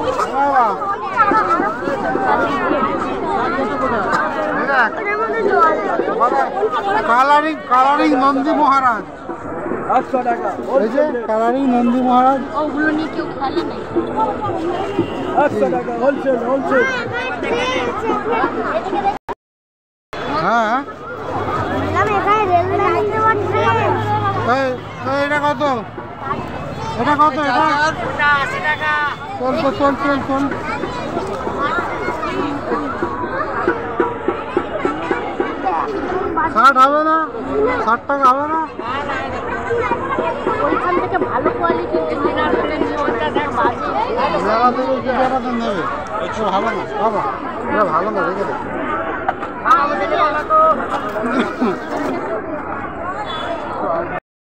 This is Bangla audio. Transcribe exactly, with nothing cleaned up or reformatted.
কালারিং কালারিং নন্দী মহারাজ আটশো টাকা। ওই যে কালারিং নন্দী মহারাজ ওগুলো নিয়ে কেউ খেলে না। আটশো টাকা হোলসেল হোলসেল। হ্যাঁ এটা কত? এটা কত? এটা চল চল চল চল। ষাট হবে না? ষাট টাকা হবে না? ওইখান থেকে ভালো কোয়ালিটি মেলা থেকে নেবে ভালো না বাবা, এটা ভালো না রেখে দেবে।